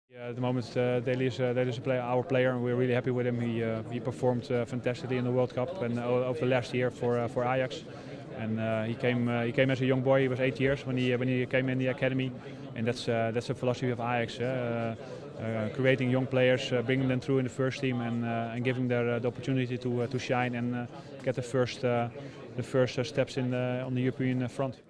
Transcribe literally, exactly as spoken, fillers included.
Uh, at the moment, uh, Daley is, uh, Daley is a player, our player, and we're really happy with him. He, uh, he performed uh, fantastically in the World Cup and uh, over the last year for uh, for Ajax. And uh, he came uh, he came as a young boy. He was eight years when he when he came in the academy, and that's uh, that's the philosophy of Ajax. Uh, uh, creating young players, uh, bringing them through in the first team, and uh, and giving them uh, the opportunity to uh, to shine and uh, get the first uh, the first uh, steps in the, on the European front.